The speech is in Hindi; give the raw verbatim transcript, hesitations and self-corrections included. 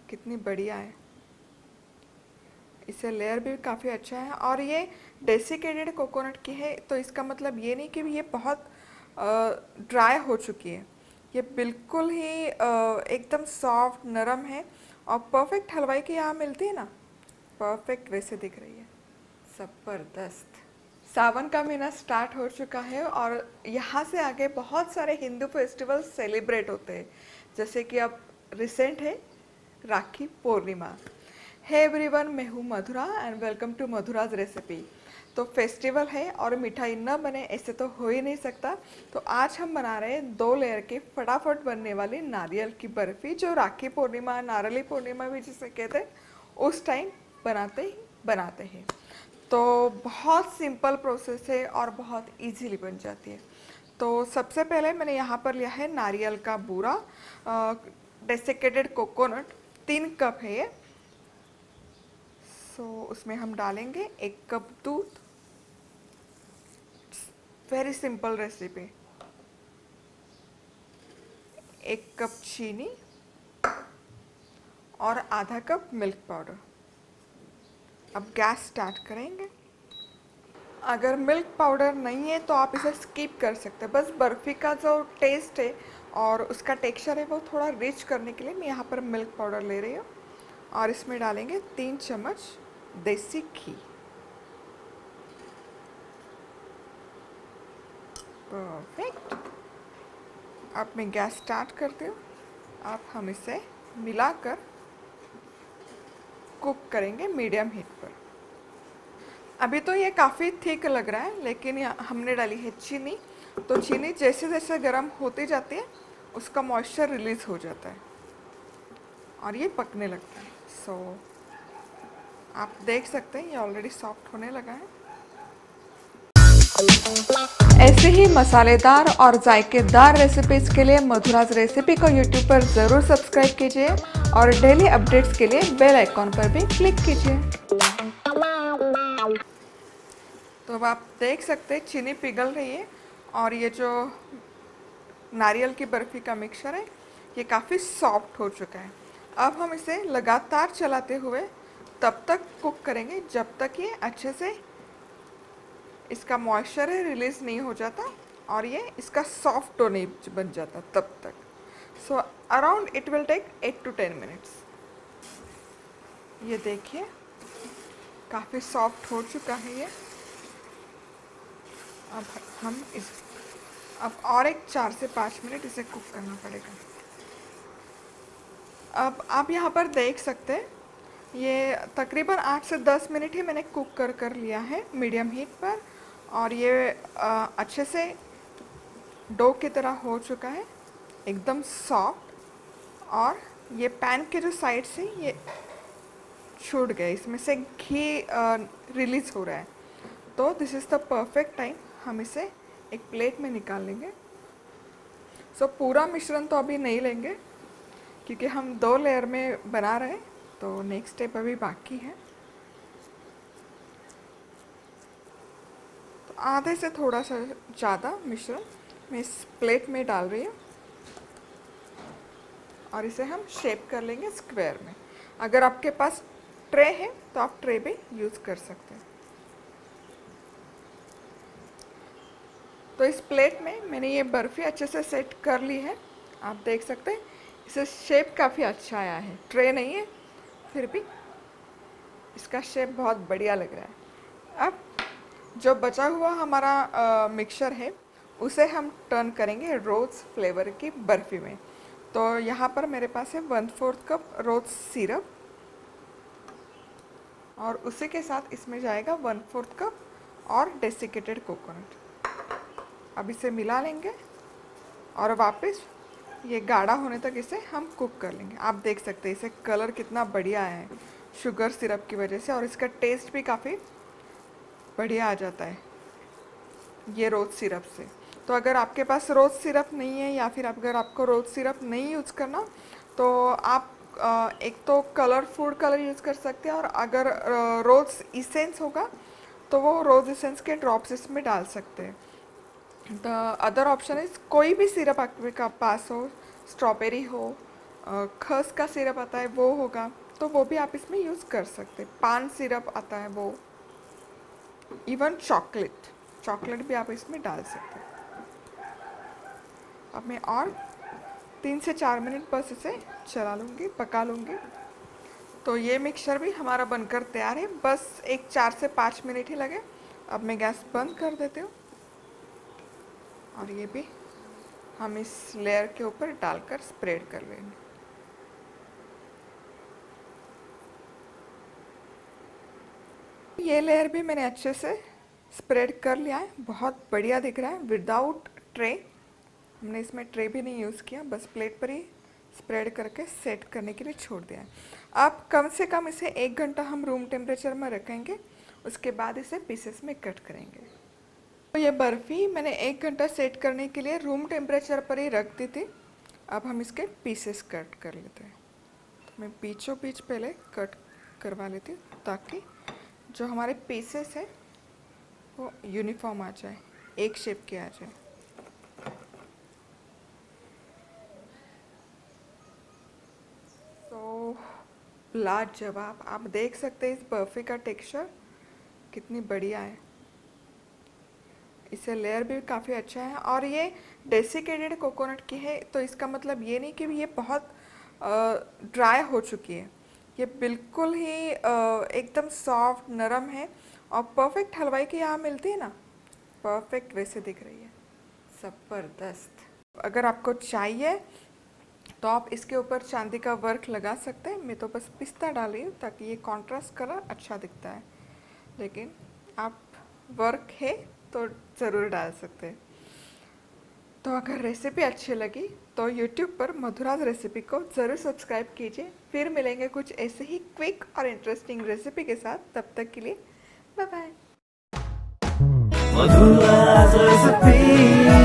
कितनी बढ़िया है। इससे लेयर भी काफ़ी अच्छा है और ये डेसिकेटेड कोकोनट की है, तो इसका मतलब ये नहीं कि ये बहुत ड्राई हो चुकी है। ये बिल्कुल ही अ, एकदम सॉफ्ट नरम है और परफेक्ट हलवाई की यहाँ मिलती है ना, परफेक्ट वैसे दिख रही है। ज़बरदस्त। सावन का महीना स्टार्ट हो चुका है और यहाँ से आगे बहुत सारे हिंदू फेस्टिवल सेलिब्रेट होते हैं, जैसे कि अब रिसेंट है राखी पूर्णिमा। हे एवरीवन, मैं हूँ Madhura and welcome to Madhura's recipe. तो फेस्टिवल है और मिठाई न बने ऐसे तो हो ही नहीं सकता, तो आज हम बना रहे हैं दो लेयर की फटाफट बनने वाली नारियल की बर्फ़ी, जो राखी पूर्णिमा, नारियली पूर्णिमा भी जिसे कहते हैं, उस टाइम बनाते ही बनाते हैं। तो बहुत सिंपल प्रोसेस है और बहुत इजीली बन जाती है। तो सबसे पहले मैंने यहाँ पर लिया है नारियल का बूरा, डेसिकेटेड कोकोनट, तीन कप है ये। सो उसमें हम डालेंगे एक कप दूध, वेरी सिंपल रेसिपी, एक कप चीनी और आधा कप मिल्क पाउडर। अब गैस स्टार्ट करेंगे। अगर मिल्क पाउडर नहीं है तो आप इसे स्किप कर सकते हैं, बस बर्फ़ी का जो टेस्ट है और उसका टेक्सचर है वो थोड़ा रिच करने के लिए मैं यहाँ पर मिल्क पाउडर ले रही हूँ। और इसमें डालेंगे तीन चम्मच देसी घी। परफेक्ट। अब मैं गैस स्टार्ट करती हूँ। अब हम इसे मिलाकर कुक करेंगे मीडियम हीट पर। अभी तो ये काफ़ी थिक लग रहा है, लेकिन यहाँ हमने डाली है चीनी, तो चीनी जैसे जैसे गर्म होती जाती है उसका मॉइस्चर रिलीज़ हो जाता है और ये पकने लगता है। सो आप देख सकते हैं ये ऑलरेडी सॉफ्ट होने लगा है। ऐसे ही मसालेदार और जायकेदार रेसिपीज़ के लिए मधुराज रेसिपी को यूट्यूब पर ज़रूर सब्सक्राइब कीजिए और डेली अपडेट्स के लिए बेल आइकॉन पर भी क्लिक कीजिए। तो अब आप देख सकते हैं चीनी पिघल रही है और ये जो नारियल की बर्फ़ी का मिक्सचर है ये काफ़ी सॉफ्ट हो चुका है। अब हम इसे लगातार चलाते हुए तब तक कुक करेंगे जब तक ये अच्छे से इसका मॉइस्चर है रिलीज़ नहीं हो जाता और ये इसका सॉफ्ट डो नहीं बन जाता तब तक। So around it will take eight to ten minutes. ये देखिए काफ़ी सॉफ्ट हो चुका है ये। अब हम इस अब और एक चार से पाँच मिनट इसे कुक करना पड़ेगा। अब आप यहाँ पर देख सकते हैं ये तकरीबन आठ से दस मिनट ही मैंने कुक कर कर लिया है मीडियम हीट पर और ये आ, अच्छे से डो की तरह हो चुका है, एकदम सॉफ्ट। और ये पैन के जो साइड से ये छूट गए, इसमें से घी रिलीज़ हो रहा है। तो this is the perfect time, हम इसे एक प्लेट में निकाल लेंगे। सो so, पूरा मिश्रण तो अभी नहीं लेंगे क्योंकि हम दो लेयर में बना रहे हैं, तो नेक्स्ट स्टेप अभी बाकी है। तो आधे से थोड़ा सा ज़्यादा मिश्रण मैं इस प्लेट में डाल रही हूँ और इसे हम शेप कर लेंगे स्क्वायर में। अगर आपके पास ट्रे है तो आप ट्रे भी यूज़ कर सकते हैं। तो इस प्लेट में मैंने ये बर्फ़ी अच्छे से सेट कर ली है। आप देख सकते हैं इसे शेप काफ़ी अच्छा आया है, ट्रे नहीं है फिर भी इसका शेप बहुत बढ़िया लग रहा है। अब जो बचा हुआ हमारा मिक्सचर है उसे हम टर्न करेंगे रोज़ फ्लेवर की बर्फ़ी में। तो यहाँ पर मेरे पास है one fourth cup rose syrup और उसी के साथ इसमें जाएगा वन फोर्थ कप और डेसिकेटेड कोकोनट। अब इसे मिला लेंगे और वापस ये गाढ़ा होने तक इसे हम कुक कर लेंगे। आप देख सकते हैं इसे कलर कितना बढ़िया है शुगर सिरप की वजह से, और इसका टेस्ट भी काफ़ी बढ़िया आ जाता है ये रोज़ सिरप से। तो अगर आपके पास रोज़ सिरप नहीं है या फिर अगर आपको रोज़ सिरप नहीं यूज़ करना तो आप एक तो कलर फूड कलर यूज़ कर सकते हैं, और अगर रोज़ इसेंस होगा तो वो रोज़ इसेंस के ड्रॉप्स इसमें डाल सकते हैं। द अदर ऑप्शन इज़ कोई भी सिरप आपके पास हो, स्ट्रॉबेरी हो, खस का सिरप आता है वो होगा तो वो भी आप इसमें यूज़ कर सकते हैं। पान सिरप आता है वो, इवन चॉकलेट चॉकलेट भी आप इसमें डाल सकते हैं। अब मैं और तीन से चार मिनट बस इसे चला लूँगी, पका लूँगी। तो ये मिक्सचर भी हमारा बनकर तैयार है, बस एक चार से पाँच मिनट ही लगे। अब मैं गैस बंद कर देती हूँ और ये भी हम इस लेयर के ऊपर डालकर स्प्रेड कर लेंगे। ये लेयर भी मैंने अच्छे से स्प्रेड कर लिया है, बहुत बढ़िया दिख रहा है। विदाउट ट्रे, हमने इसमें ट्रे भी नहीं यूज़ किया, बस प्लेट पर ही स्प्रेड करके सेट करने के लिए छोड़ दिया है। अब कम से कम इसे एक घंटा हम रूम टेम्परेचर में रखेंगे, उसके बाद इसे पीसेस में कट करेंगे। तो ये बर्फ़ी मैंने एक घंटा सेट करने के लिए रूम टेम्परेचर पर ही रख दी थी। अब हम इसके पीसेस कट कर लेते हैं। तो मैं बीचों बीच पहले कट करवा लेती हूँ ताकि जो हमारे पीसेस है वो यूनिफॉर्म आ जाए, एक शेप के आ जाए। तो लाजवाब, आप देख सकते हैं इस बर्फ़ी का टेक्सचर कितनी बढ़िया है। इससे लेयर भी काफ़ी अच्छा है और ये डेसिकेटेड कोकोनट की है, तो इसका मतलब ये नहीं कि ये बहुत ड्राई हो चुकी है। ये बिल्कुल ही एकदम सॉफ्ट नरम है और परफेक्ट हलवाई की यहाँ मिलती है ना, परफेक्ट वैसे दिख रही है, ज़बरदस्त। अगर आपको चाहिए तो आप इसके ऊपर चांदी का वर्क लगा सकते हैं। मैं तो बस पिस्ता डाल रही हूँ ताकि ये कॉन्ट्रास्ट कलर अच्छा दिखता है, लेकिन आप वर्क है तो ज़रूर डाल सकते हैं। तो अगर रेसिपी अच्छी लगी तो यूट्यूब पर मधुराज रेसिपी को ज़रूर सब्सक्राइब कीजिए। फिर मिलेंगे कुछ ऐसे ही क्विक और इंटरेस्टिंग रेसिपी के साथ। तब तक के लिए बाय बाय।